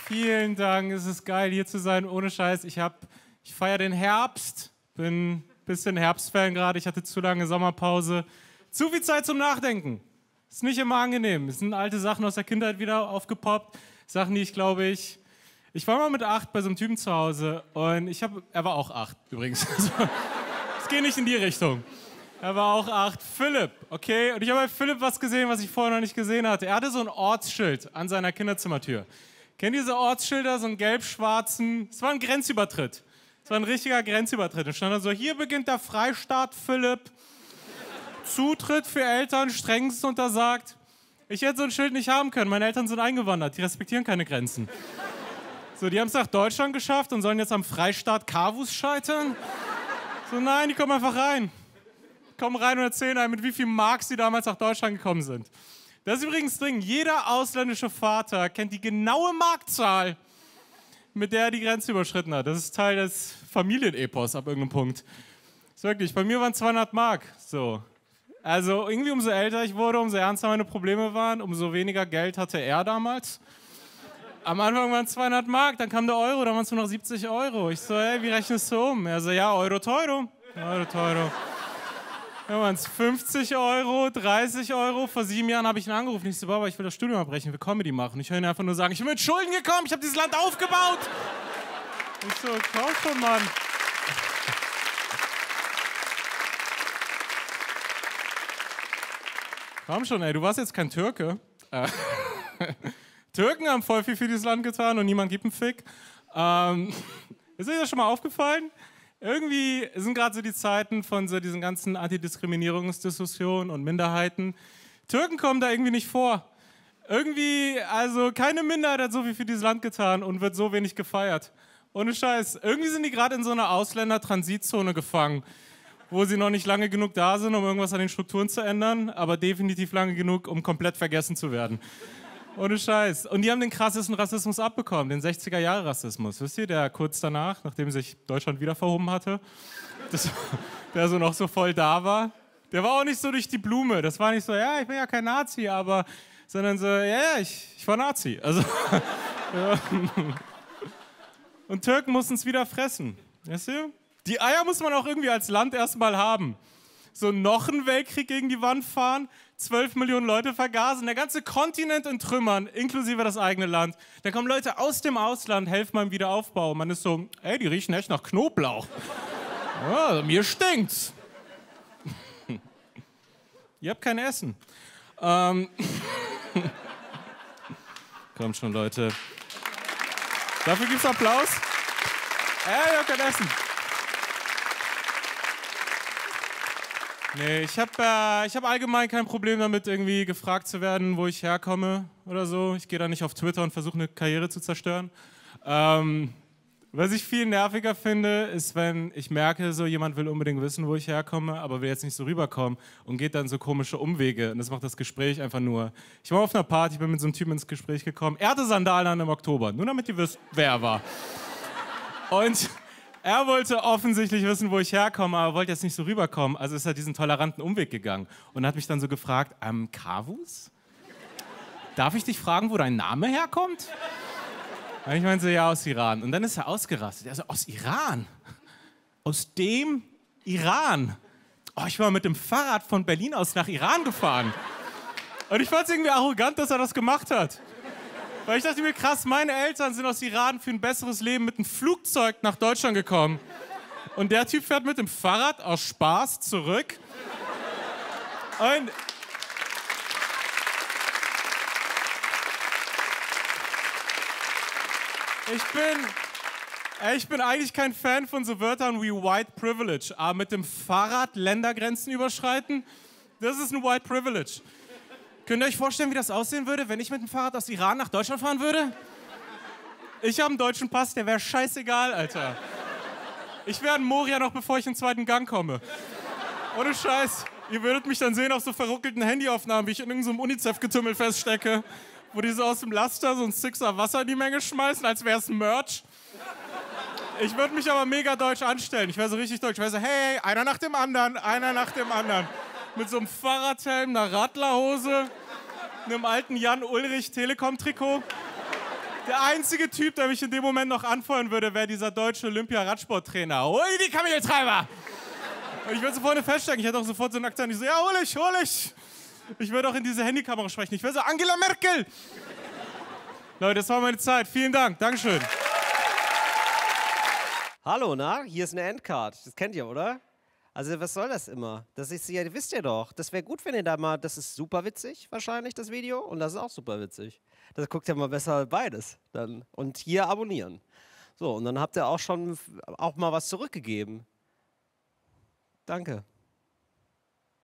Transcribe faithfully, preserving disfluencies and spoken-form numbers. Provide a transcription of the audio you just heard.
Vielen Dank, es ist geil, hier zu sein, ohne Scheiß. Ich, hab, ich feiere den Herbst, bin ein bisschen Herbstfan gerade, ich hatte zu lange Sommerpause. Zu viel Zeit zum Nachdenken. Ist nicht immer angenehm. Es sind alte Sachen aus der Kindheit wieder aufgepoppt. Sachen, die ich glaube ich... Ich war mal mit acht bei so einem Typen zu Hause und ich habe... Er war auch acht übrigens. Es geht nicht in die Richtung. Er war auch acht. Philipp, okay? Und ich habe bei Philipp was gesehen, was ich vorher noch nicht gesehen hatte. Er hatte so ein Ortsschild an seiner Kinderzimmertür. Kennt ihr diese Ortsschilder, so einen gelb-schwarzen? Es war ein Grenzübertritt. Es war ein richtiger Grenzübertritt. Und stand da so, hier beginnt der Freistaat Philipp. Zutritt für Eltern strengst untersagt. Ich hätte so ein Schild nicht haben können. Meine Eltern sind eingewandert. Die respektieren keine Grenzen. So, die haben es nach Deutschland geschafft und sollen jetzt am Freistaat Kavus scheitern? So, nein, die kommen einfach rein. Kommen rein und erzählen einem, mit wie viel Marks sie damals nach Deutschland gekommen sind. Das ist übrigens Ding. Jeder ausländische Vater kennt die genaue Markzahl, mit der er die Grenze überschritten hat. Das ist Teil des Familienepos ab irgendeinem Punkt. Das ist wirklich, bei mir waren zweihundert Mark. So. Also irgendwie umso älter ich wurde, umso ernster meine Probleme waren, umso weniger Geld hatte er damals. Am Anfang waren es zweihundert Mark, dann kam der Euro, dann waren es nur noch siebzig Euro. Ich so, ey, wie rechnest du um? Er so, ja, Euro teuro. Euro teuro. Dann waren es fünfzig Euro, dreißig Euro. Vor sieben Jahren habe ich ihn angerufen. Ich so, Baba, ich will das Studium abbrechen, ich will Comedy machen. Ich höre ihn einfach nur sagen, ich bin mit Schulden gekommen, ich habe dieses Land aufgebaut. Ich so, komm schon, Mann. Komm schon, ey, du warst jetzt kein Türke. Äh, Türken haben voll viel für dieses Land getan und niemand gibt einen Fick. Ähm, ist euch das schon mal aufgefallen? Irgendwie sind gerade so die Zeiten von so diesen ganzen Antidiskriminierungsdiskussionen und Minderheiten. Türken kommen da irgendwie nicht vor. Irgendwie, also keine Minderheit hat so viel für dieses Land getan und wird so wenig gefeiert. Ohne Scheiß. Irgendwie sind die gerade in so einer Ausländer-Transitzone gefangen, wo sie noch nicht lange genug da sind, um irgendwas an den Strukturen zu ändern, aber definitiv lange genug, um komplett vergessen zu werden. Ohne Scheiß. Und die haben den krassesten Rassismus abbekommen, den sechziger-Jahre-Rassismus. Wisst ihr, der kurz danach, nachdem sich Deutschland wieder verhoben hatte, das, der so noch so voll da war, der war auch nicht so durch die Blume. Das war nicht so, ja, ich bin ja kein Nazi, aber, sondern so, ja, ja, ich, ich war Nazi. Also, ja. Und Türken mussten es wieder fressen. Weißt du? Die Eier muss man auch irgendwie als Land erstmal haben. So noch einen Weltkrieg gegen die Wand fahren, zwölf Millionen Leute vergasen, der ganze Kontinent in Trümmern, inklusive das eigene Land. Dann kommen Leute aus dem Ausland, helfen beim Wiederaufbau. Man ist so, ey, die riechen echt nach Knoblauch. Ja, mir stinkt's. Ihr habt kein Essen. Ähm Kommt schon, Leute. Dafür gibt's Applaus. Ey, ihr habt kein Essen. Nee, ich habe äh, ich hab allgemein kein Problem damit, irgendwie gefragt zu werden, wo ich herkomme oder so. Ich gehe da nicht auf Twitter und versuche eine Karriere zu zerstören. Ähm, was ich viel nerviger finde, ist, wenn ich merke, so jemand will unbedingt wissen, wo ich herkomme, aber will jetzt nicht so rüberkommen und geht dann so komische Umwege. Und das macht das Gespräch einfach nur. Ich war auf einer Party, ich bin mit so einem Typen ins Gespräch gekommen. Er hatte Sandalen an im Oktober, nur damit ihr wisst, wer er war. Und er wollte offensichtlich wissen, wo ich herkomme, aber wollte jetzt nicht so rüberkommen. Also ist er diesen toleranten Umweg gegangen und hat mich dann so gefragt, ähm, Kavus? Darf ich dich fragen, wo dein Name herkommt? Und ich meinte so, ja, aus Iran. Und dann ist er ausgerastet. Er so, aus Iran? Aus dem Iran? Oh, ich war mit dem Fahrrad von Berlin aus nach Iran gefahren. Und ich fand es irgendwie arrogant, dass er das gemacht hat. Weil ich dachte mir, krass, meine Eltern sind aus Iran für ein besseres Leben mit einem Flugzeug nach Deutschland gekommen. Und der Typ fährt mit dem Fahrrad aus Spaß zurück. Und ich bin, ich bin eigentlich kein Fan von so Wörtern wie White Privilege. Aber mit dem Fahrrad Ländergrenzen überschreiten, das ist ein White Privilege. Könnt ihr euch vorstellen, wie das aussehen würde, wenn ich mit dem Fahrrad aus Iran nach Deutschland fahren würde? Ich habe einen deutschen Pass, der wäre scheißegal, Alter. Ich wäre ein Moria noch, bevor ich in den zweiten Gang komme. Ohne Scheiß. Ihr würdet mich dann sehen auf so verruckelten Handyaufnahmen, wie ich in irgendeinem UNICEF-Getümmel feststecke, wo die so aus dem Laster so ein Sixer Wasser in die Menge schmeißen, als wäre es Merch. Ich würde mich aber mega deutsch anstellen. Ich wäre so richtig deutsch. Ich wäre so, hey, einer nach dem anderen, einer nach dem anderen. Mit so einem Fahrradhelm, einer Radlerhose, einem alten Jan Ulrich Telekom-Trikot. Der einzige Typ, der mich in dem Moment noch anfeuern würde, wäre dieser deutsche Olympia-Radsporttrainer. Hol die Kameltreiber! Und ich würde sofort eine feststecken. Ich hätte auch sofort so einen Akzent. Ich so, ja, hol ich, hol ich. Ich würde auch in diese Handykamera sprechen. Ich wäre so, Angela Merkel! Leute, das war meine Zeit. Vielen Dank. Dankeschön. Hallo, na? Hier ist eine Endcard. Das kennt ihr, oder? Also, was soll das immer? Das ist ja, wisst ihr doch. Das wäre gut, wenn ihr da mal. Das ist super witzig, wahrscheinlich, das Video. Und das ist auch super witzig. Das guckt ja mal besser beides. Dann. Und hier abonnieren. So, und dann habt ihr auch schon auch mal was zurückgegeben. Danke.